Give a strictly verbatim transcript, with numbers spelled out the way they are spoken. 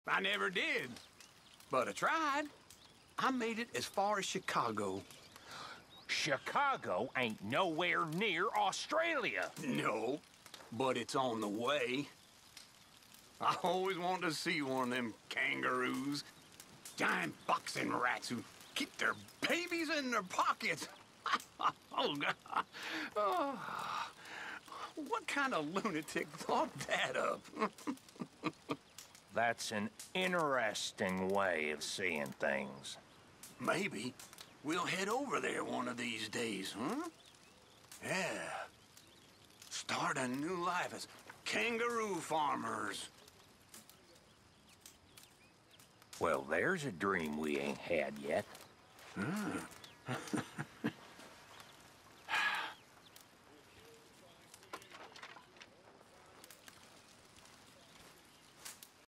I never did. But I tried. I made it as far as Chicago. Chicago ain't nowhere near Australia. No, but it's on the way. I always wanted to see one of them kangaroos. Giant boxing rats who keep their babies in their pockets. Oh, God. Oh, what kind of lunatic thought that up? That's an interesting way of seeing things. Maybe we'll head over there one of these days, huh? Yeah. Start a new life as kangaroo farmers. Well, there's a dream we ain't had yet. Hmm.